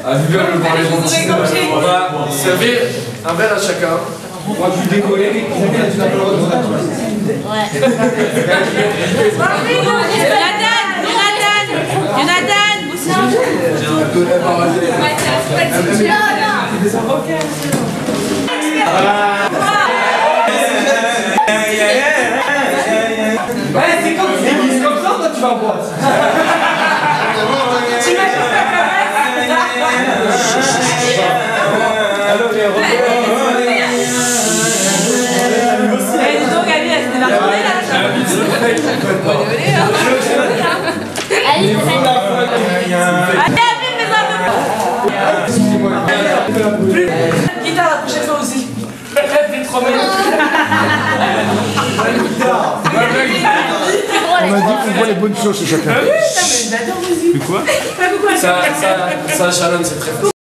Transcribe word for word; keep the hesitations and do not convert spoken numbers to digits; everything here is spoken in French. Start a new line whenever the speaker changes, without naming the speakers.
Ah, du bien, le parler de
On va servir un verre à chacun.
On va plus décoller, mais tu n'as pas le droit de
Ouais. Jonathan, Jonathan, Jonathan,
Ouais, c'est comme ça, toi tu vas en boîte.
allez,
Guitare la prochaine fois aussi. Fais trois minutes.
On m'a dit qu'on voit les bonnes choses chez chacun.
Ça, ça, ça, Shannon, c'est très facile.